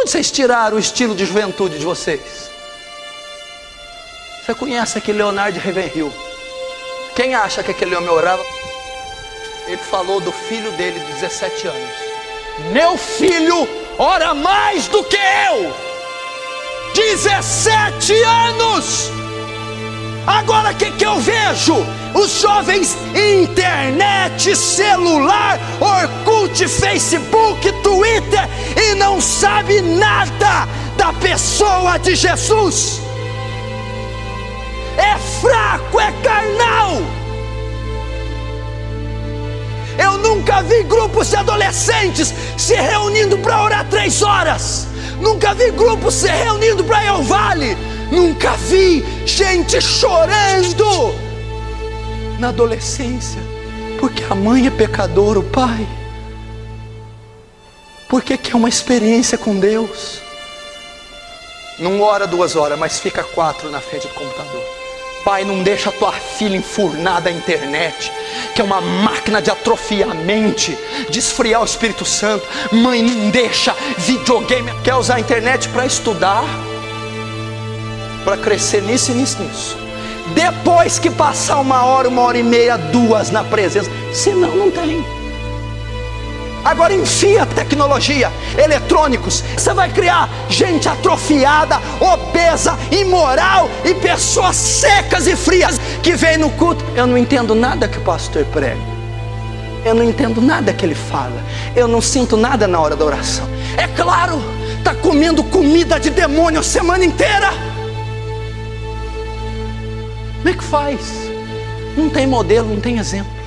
vocês tiraram o estilo de juventude de vocês? Você conhece aquele Leonardo Ravenhill? Quem acha que aquele homem orava? Ele falou do filho dele de 17 anos. Meu filho ora mais do que eu. 17 anos. Agora o que eu vejo? Os jovens, internet, celular, Orkut, Facebook, Twitter, e não sabe nada da pessoa de Jesus. É fraco, é carnal. Eu nunca vi grupos de adolescentes se reunindo para orar 3 horas. Nunca vi grupos se reunindo para ir ao vale. Nunca vi gente chorando na adolescência, porque a mãe é pecadora, o pai, porque quer uma experiência com Deus. Não ora 2 horas, mas fica 4 na frente do computador. Pai, não deixa a tua filha enfurnada à internet, que é uma máquina de atrofiar a mente, de esfriar o Espírito Santo. Mãe, não deixa videogame. Quer usar a internet para estudar, para crescer nisso e nisso. Depois que passar 1 hora, 1h30, 2 na presença, senão não tem. Agora enfia tecnologia, eletrônicos, você vai criar gente atrofiada, obesa, imoral e pessoas secas e frias que vêm no culto. Eu não entendo nada que o pastor prega, eu não entendo nada que ele fala, eu não sinto nada na hora da oração. É claro, está comendo comida de demônio a semana inteira. Como é que faz? Não tem modelo, não tem exemplo.